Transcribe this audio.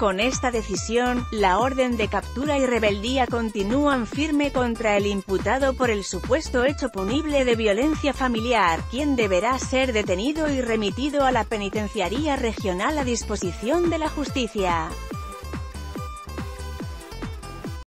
Con esta decisión, la orden de captura y rebeldía continúan firme contra el imputado por el supuesto hecho punible de violencia familiar, quien deberá ser detenido y remitido a la penitenciaría regional a disposición de la justicia.